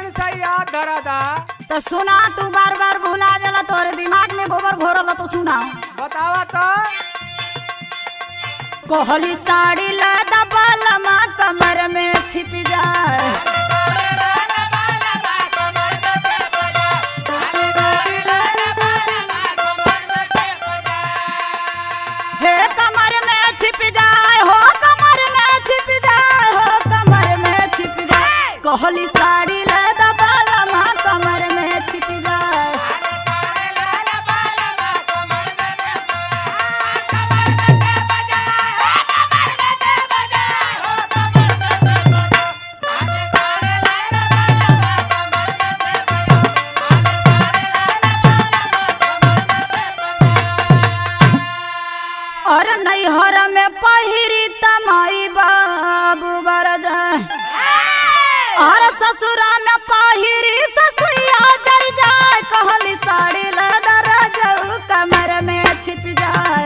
तन सा याद धरा था। तो सुना, तू बार बार भूला जाला, तोरे दिमाग में गोबर घोरल तो सुना। बतावा तो। कोहली साड़ी लदा बालमा कमर में छिप जाए, हे कमर में छिप जाए हो, कमर में छिप जाए हो, कमर में छिप जाए। कोहली साड़ी लदा बालमा कमर में छिप जाए। और नैहर में पहिरी तमाई बाबू बरजा, और ससुरा में पहिरी ससुया जर जाए। कहली साड़ी लदा रजऊ कमर में छिप जाए।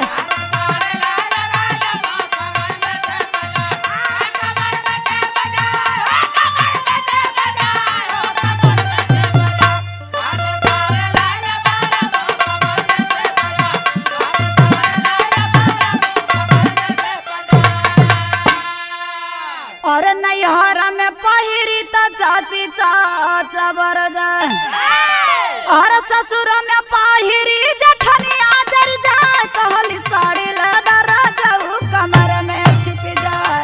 और नैहर में पहिरी त चाची चाचा बर जाए, और ससुर में पहिरी जठनिया जर जाए। कहली साड़ी लदा रजऊ कमर में छिप जाए।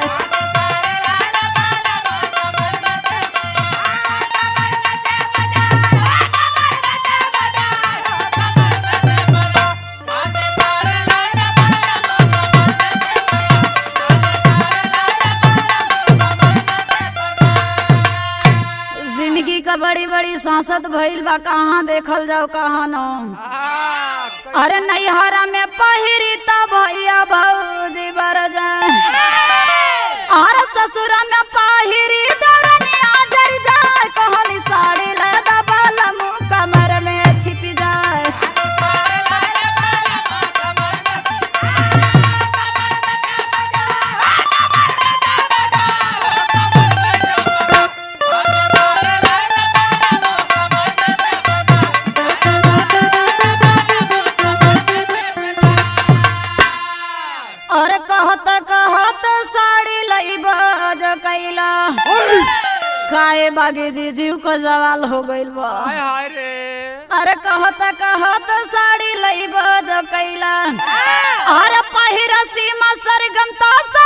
जिंदगी का बड़ी बड़ी सांसत भइल बा, कहाँ देखल जाओ कहाँ न। अरे नैहर में पहिरी त भैया भौजी बर जाए, और ससुर में पहिरी दौरनिया जर जाए। कहली साड़ी लदा बालमू कमर में छिप जाए। और कहत कहत साड़ी लईबा जो कैला, खाए बागी जी जीव को सवाल हो गइल बा। हाय हाय रे। अरे कहत कहत साड़ी लईबा जो कैला, और पहिरा सीमा सरगम तो